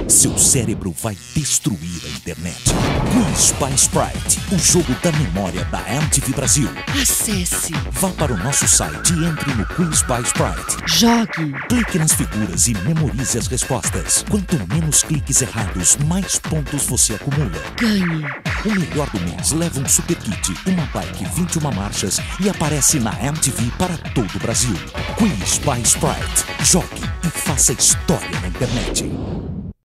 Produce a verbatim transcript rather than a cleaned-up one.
Seu cérebro vai destruir a internet. Quiz by Sprite, o jogo da memória da M T V Brasil. Acesse, Vá para o nosso site e entre no Quiz by Sprite. jogue, Clique nas figuras e memorize as respostas. Quanto menos cliques errados, mais pontos você acumula. ganhe. O melhor do mês leva um super kit, uma bike vinte e uma marchas e aparece na M T V para todo o Brasil. Quiz by Sprite. Jogue e faça história na internet.